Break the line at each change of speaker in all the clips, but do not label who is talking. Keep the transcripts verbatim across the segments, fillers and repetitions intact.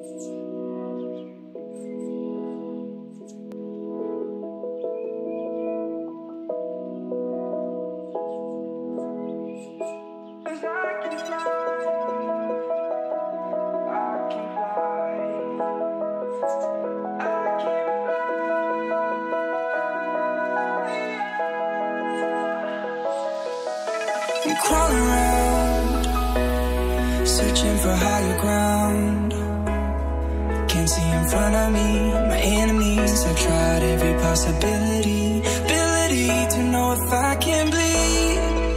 I'm crawling around, searching for higher ground. Can't see in front of me, my enemies. I've tried every possibility, ability to know if I can bleed.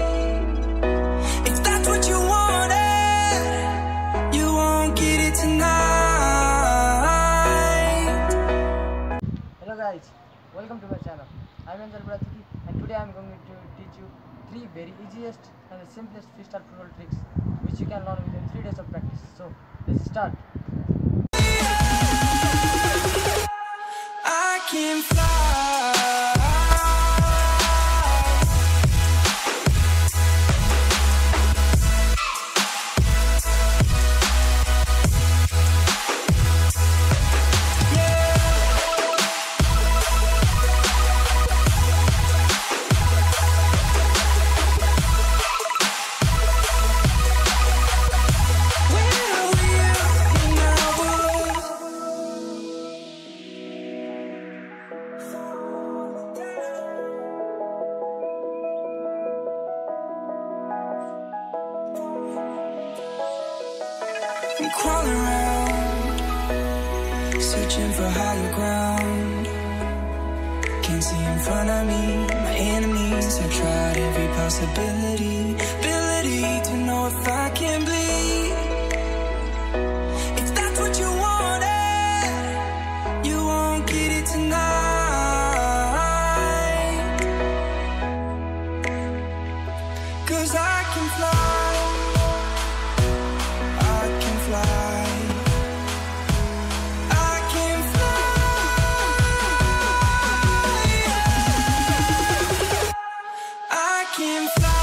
If that's what you wanted, you won't get it tonight.
Hello guys, welcome to my channel. I'm Anjel Budhathoki, and today I'm going to teach you three very easiest and the simplest freestyle football tricks which you can learn within three days of practice. So let's start.
I can fly. I'm crawling around, searching for higher ground. Can't see in front of me, my enemies. I've tried every possibility, ability to know if I can bleed. If that's what you wanted, you won't get it tonight. 'Cause I can fly. Can fly.